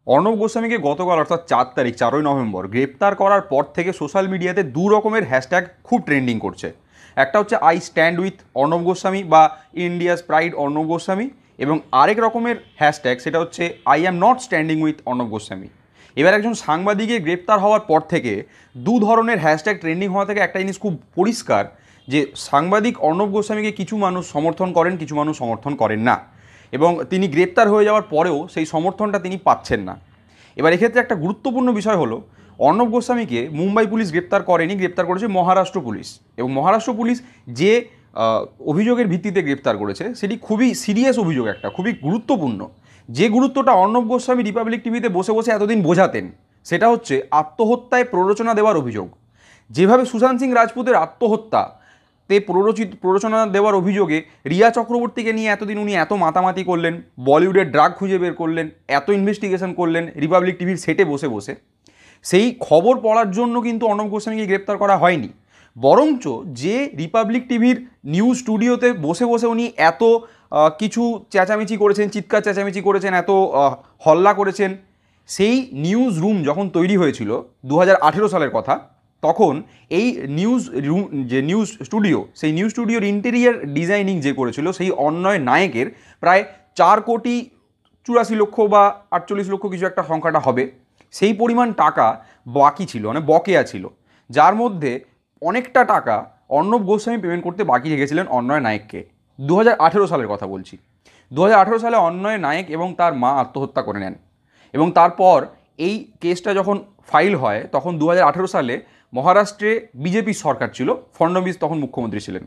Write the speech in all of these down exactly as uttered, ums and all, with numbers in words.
অর্ণব গোস্বামীকে গতকাল অর্থাৎ চার তারিখ চারই নভেম্বর গ্রেপ্তার করার পর থেকে সোশ্যাল মিডিয়াতে দু রকমের হ্যাশট্যাগ খুব ট্রেন্ডিং করছে। একটা হচ্ছে I stand with Arnab Goswami বা ইন্ডিয়াস প্রাইড অর্ণব গোস্বামী, এবং আরেক রকমের হ্যাশট্যাগ সেটা হচ্ছে I am not standing with Arnab Goswami. এবার একজন সাংবাদিকের গ্রেপ্তার হওয়ার পর থেকে দু ধরনের হ্যাশট্যাগ ট্রেন্ডিং হওয়া থেকে একটা জিনিস খুব পরিষ্কার যে সাংবাদিক অর্ণব গোস্বামীকে কিছু মানুষ সমর্থন করেন, কিছু মানুষ সমর্থন করেন না, এবং তিনি গ্রেপ্তার হয়ে যাওয়ার পরেও সেই সমর্থনটা তিনি পাচ্ছেন না। এবার এক্ষেত্রে একটা গুরুত্বপূর্ণ বিষয় হলো অর্ণব গোস্বামীকে মুম্বাই পুলিশ গ্রেপ্তার করেনি, গ্রেপ্তার করেছে মহারাষ্ট্র পুলিশ। এবং মহারাষ্ট্র পুলিশ যে অভিযোগের ভিত্তিতে গ্রেপ্তার করেছে সেটি খুবই সিরিয়াস অভিযোগ, একটা খুবই গুরুত্বপূর্ণ। যে গুরুত্বটা অর্ণব গোস্বামী রিপাবলিক টিভিতে বসে বসে এতদিন বোঝাতেন সেটা হচ্ছে আত্মহত্যায় প্ররোচনা দেওয়ার অভিযোগ। যেভাবে সুশান্ত সিং রাজপুতের আত্মহত্যা তে প্ররোচিত প্ররোচনা দেওয়ার অভিযোগে রিয়া চক্রবর্তীকে নিয়ে এতদিন উনি এত মাতামাতি করলেন, বলিউডের ড্রাগ খুঁজে বের করলেন, এত ইনভেস্টিগেশন করলেন রিপাবলিক টিভির সেটে বসে বসে, সেই খবর পড়ার জন্য কিন্তু অর্ণব গোস্বামীকে গ্রেপ্তার করা হয়নি। বরঞ্চ যে রিপাবলিক টিভির নিউজ স্টুডিওতে বসে বসে উনি এত কিছু চেঁচামেচি করেছেন, চিৎকার চেঁচামেচি করেছেন, এত হল্লা করেছেন, সেই নিউজ রুম যখন তৈরি হয়েছিল দু হাজার আঠেরো সালের কথা, তখন এই নিউজ রুম যে নিউজ স্টুডিও, সেই নিউজ স্টুডিওর ইন্টেরিয়ার ডিজাইনিং যে করেছিল সেই অন্যয় নায়কের প্রায় চার কোটি চুরাশি লক্ষ বা আটচল্লিশ লক্ষ কিছু একটা সংখ্যাটা হবে, সেই পরিমাণ টাকা বাকি ছিল, মানে বকেয়া ছিল, যার মধ্যে অনেকটা টাকা অর্ণব গোস্বামী পেমেন্ট করতে বাকি রেখেছিলেন অন্যয় নায়ককে। দু হাজার আঠেরো সালের কথা বলছি। দু হাজার আঠেরো সালে অন্যয় নায়ক এবং তার মা আত্মহত্যা করে নেন, এবং তারপর এই কেসটা যখন ফাইল হয় তখন দু হাজার আঠেরো সালে মহারাষ্ট্রে বিজেপির সরকার ছিল, ফডনবিস তখন মুখ্যমন্ত্রী ছিলেন,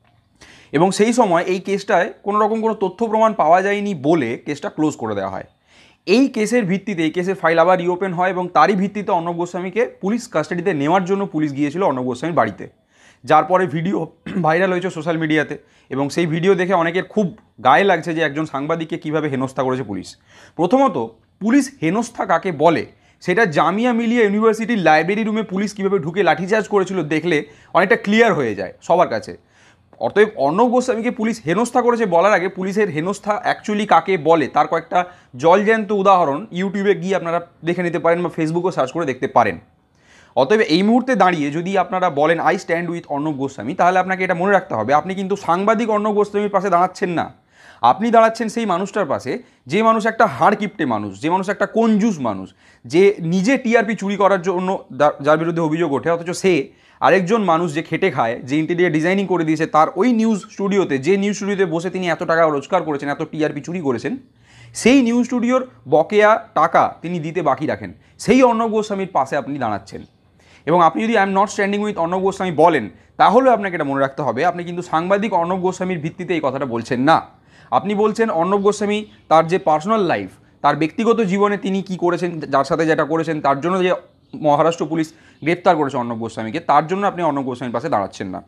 এবং সেই সময় এই কেসটায় কোনো রকম কোনো তথ্য প্রমাণ পাওয়া যায়নি বলে কেসটা ক্লোজ করে দেওয়া হয়। এই কেসের ভিত্তিতে এই কেসের ফাইল আবার রিওপেন হয়, এবং তারই ভিত্তিতে অর্ণব গোস্বামীকে পুলিশ কাস্টাডিতে নেওয়ার জন্য পুলিশ গিয়েছিল অর্ণব গোস্বামীর বাড়িতে, যার পরে ভিডিও ভাইরাল হয়েছে সোশ্যাল মিডিয়াতে। এবং সেই ভিডিও দেখে অনেকের খুব গায়ে লাগছে যে একজন সাংবাদিককে কীভাবে হেনস্থা করেছে পুলিশ। প্রথমত, পুলিশ হেনস্থা কাকে বলে সেটা জামিয়া মিলিয়া ইউনিভার্সিটির লাইব্রেরি রুমে পুলিশ কীভাবে ঢুকে লাঠিচার্জ করেছিল দেখলে অনেকটা ক্লিয়ার হয়ে যায় সবার কাছে। অতএব অর্ণব গোস্বামীকে পুলিশ হেনস্থা করেছে বলার আগে পুলিশের হেনস্থা অ্যাকচুয়ালি কাকে বলে তার কয়েকটা জলজ্যান্ত উদাহরণ ইউটিউবে গিয়ে আপনারা দেখে নিতে পারেন বা ফেসবুকেও সার্চ করে দেখতে পারেন। অতএব এই মুহূর্তে দাঁড়িয়ে যদি আপনারা বলেন I stand with Arnab Goswami, তাহলে আপনাকে এটা মনে রাখতে হবে আপনি কিন্তু সাংবাদিক অর্ণব গোস্বামীর পাশে দাঁড়াচ্ছেন না, আপনি দাঁড়াচ্ছেন সেই মানুষটার পাশে যে মানুষ একটা হাড় কিপটে মানুষ, যে মানুষ একটা কঞ্জুস মানুষ, যে নিজে টিআরপি চুরি করার জন্য যার বিরুদ্ধে অভিযোগ ওঠে, অথচ সে আরেকজন মানুষ যে খেটে খায়, যে ইন্টেরিয়ার ডিজাইনিং করে দিয়েছে তার ওই নিউজ স্টুডিওতে, যে নিউজ স্টুডিওতে বসে তিনি এত টাকা রোজগার করেছেন, এত টিআরপি চুরি করেছেন, সেই নিউজ স্টুডিওর বকেয়া টাকা তিনি দিতে বাকি রাখেন, সেই অর্ণব গোস্বামীর পাশে আপনি দাঁড়াচ্ছেন। এবং আপনি যদি I am not standing with Arnab Goswami বলেন, তাহলে আপনাকে এটা মনে রাখতে হবে আপনি কিন্তু সাংবাদিক অর্ণব গোস্বামীর ভিত্তিতে এই কথাটা বলছেন না। আপনি বলছেন অর্ণব গোস্বামী তার যে পার্সোনাল লাইফ, তার ব্যক্তিগত জীবনে তিনি কি করেছেন, যার সাথে যেটা করেছেন, তার জন্য যে মহারাষ্ট্র পুলিশ গ্রেপ্তার করেছে অর্ণব গোস্বামীকে, তার জন্য আপনি অর্ণব গোস্বামীর পাশে দাঁড়াচ্ছেন না।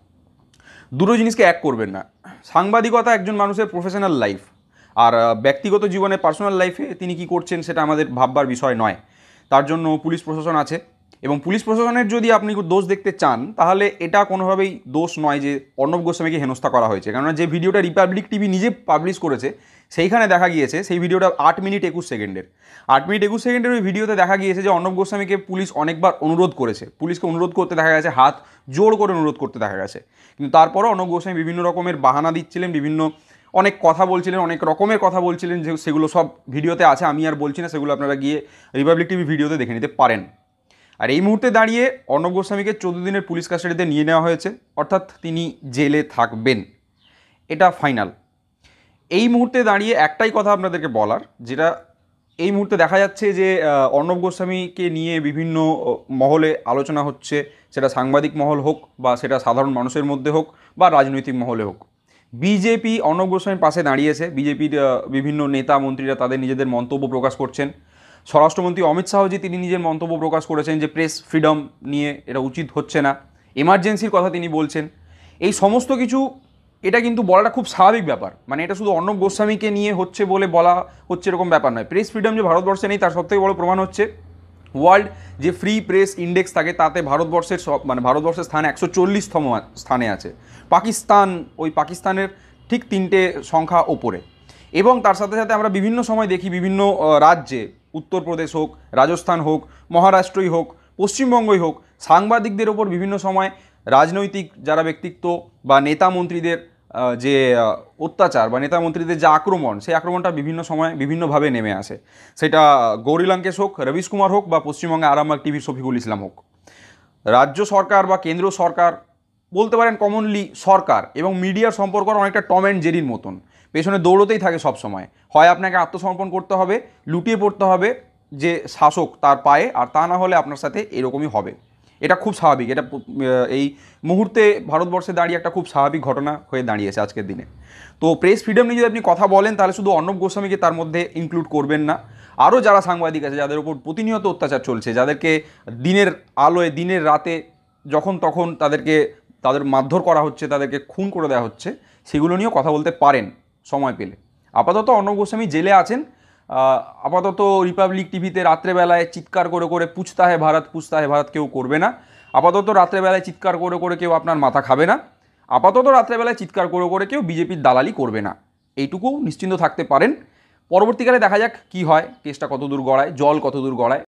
দুটো জিনিসকে এক করবেন না। সাংবাদিকতা একজন মানুষের প্রফেশনাল লাইফ, আর ব্যক্তিগত জীবনে পার্সোনাল লাইফে তিনি কি করছেন সেটা আমাদের ভাববার বিষয় নয়। তার জন্য পুলিশ প্রশাসন আছে, এবং পুলিশ প্রশাসনের যদি আপনি দোষ দেখতে চান তাহলে এটা কোনোভাবেই দোষ নয় যে অর্ণব গোস্বামীকে হেনস্থা করা হয়েছে। কেননা যে ভিডিওটা রিপাবলিক টিভি নিজে পাবলিশ করেছে সেইখানে দেখা গিয়েছে, সেই ভিডিওটা আট মিনিট একুশ সেকেন্ডের আট মিনিট একুশ সেকেন্ডের ওই ভিডিওতে দেখা গিয়েছে যে অর্ণব গোস্বামীকে পুলিশ অনেকবার অনুরোধ করেছে, পুলিশকে অনুরোধ করতে দেখা গেছে, হাত জোর করে অনুরোধ করতে দেখা গেছে, কিন্তু তারপরও অর্ণব গোস্বামী বিভিন্ন রকমের বাহানা দিচ্ছিলেন, বিভিন্ন অনেক কথা বলছিলেন, অনেক রকমের কথা বলছিলেন, যে সেগুলো সব ভিডিওতে আছে, আমি আর বলছি না, সেগুলো আপনারা গিয়ে রিপাবলিক টিভি ভিডিওতে দেখে নিতে পারেন। আর এই মুহূর্তে দাঁড়িয়ে অর্ণব গোস্বামীকে চোদ্দো দিনের পুলিশ কাস্টাডিতে নিয়ে নেওয়া হয়েছে, অর্থাৎ তিনি জেলে থাকবেন, এটা ফাইনাল। এই মুহূর্তে দাঁড়িয়ে একটাই কথা আপনাদেরকে বলার, যেটা এই মুহূর্তে দেখা যাচ্ছে যে অর্ণব গোস্বামীকে নিয়ে বিভিন্ন মহলে আলোচনা হচ্ছে, সেটা সাংবাদিক মহল হোক বা সেটা সাধারণ মানুষের মধ্যে হোক বা রাজনৈতিক মহলে হোক। বিজেপি অর্ণব গোস্বামীর পাশে দাঁড়িয়েছে, বিজেপির বিভিন্ন নেতা মন্ত্রীরা তাদের নিজেদের মন্তব্য প্রকাশ করছেন। স্বরাষ্ট্রমন্ত্রী অমিত শাহজি তিনি নিজের মন্তব্য প্রকাশ করেছেন যে প্রেস ফ্রিডম নিয়ে এটা উচিত হচ্ছে না, এমার্জেন্সির কথা তিনি বলছেন। এই সমস্ত কিছু এটা কিন্তু বলাটা খুব স্বাভাবিক ব্যাপার, মানে এটা শুধু অর্ণব গোস্বামীকে নিয়ে হচ্ছে বলে বলা হচ্ছে এরকম ব্যাপার নয়। প্রেস ফ্রিডম যে ভারতবর্ষে নেই তার সবথেকে বড় প্রমাণ হচ্ছে ওয়ার্ল্ড যে ফ্রি প্রেস ইন্ডেক্স থাকে তাতে ভারতবর্ষের সব মানে ভারতবর্ষের স্থান একশো চল্লিশতম স্থানে আছে, পাকিস্তান ওই পাকিস্তানের ঠিক তিনটে সংখ্যা ওপরে। এবং তার সাথে সাথে আমরা বিভিন্ন সময় দেখি বিভিন্ন রাজ্যে উত্তরপ্রদেশ হোক, রাজস্থান হোক, মহারাষ্ট্রই হোক, পশ্চিমবঙ্গই হোক, সাংবাদিকদের ওপর বিভিন্ন সময় রাজনৈতিক যারা ব্যক্তিত্ব বা নেতা মন্ত্রীদের আহ, যে আহ, অত্যাচার বা নেতা মন্ত্রীদের যে আক্রমণ, সেই আক্রমণটা বিভিন্ন সময় বিভিন্নভাবে নেমে আসে। সেটা গৌরী লঙ্কেশ হোক, রবিশ কুমার হোক, বা পশ্চিমবঙ্গে আরামবাগ টিভির শফিকুল ইসলাম হোক। রাজ্য সরকার বা কেন্দ্র সরকার, বলতে পারেন কমনলি সরকার এবং মিডিয়ার সম্পর্ক অনেকটা টম অ্যান্ড জেরির মতন, পেছনে দৌড়তেই থাকে সব সময়। হয় আপনাকে আত্মসমর্পণ করতে হবে, লুটিয়ে পড়তে হবে যে শাসক তার পায়ে, আর তা না হলে আপনার সাথে এরকমই হবে। এটা খুব স্বাভাবিক, এটা এই মুহূর্তে ভারতবর্ষে দাঁড়িয়ে একটা খুব স্বাভাবিক ঘটনা হয়ে দাঁড়িয়েছে আজকের দিনে। তো প্রেস ফ্রিডম নিয়ে যদি আপনি কথা বলেন, তাহলে শুধু অর্ণব গোস্বামীকে তার মধ্যে ইনক্লুড করবেন না। আরও যারা সাংবাদিক আছে, যাদের উপর প্রতিনিয়ত অত্যাচার চলছে, যাদেরকে দিনের আলোয় দিনের রাতে যখন তখন তাদেরকে তাদের মারধর করা হচ্ছে, তাদেরকে খুন করে দেওয়া হচ্ছে, সেগুলো নিয়েও কথা বলতে পারেন সময় পেলে। আপাতত অর্ণব গোস্বামী জেলে আছেন। আপাতত রিপাবলিক টিভিতে রাত্রেবেলায় চিৎকার করে করে পুছতা হে ভারত, পুছতা হে ভারত কেউ করবে না। আপাতত রাত্রেবেলায় চিৎকার করে করে কেউ আপনার মাথা খাবে না। আপাতত রাত্রেবেলায় চিৎকার করে করে কেউ বিজেপির দালালি করবে না, এইটুকু নিশ্চিন্ত থাকতে পারেন। পরবর্তীকালে দেখা যাক কি হয়, কেসটা কতদূর গড়ায়, জল কতদূর গড়ায়।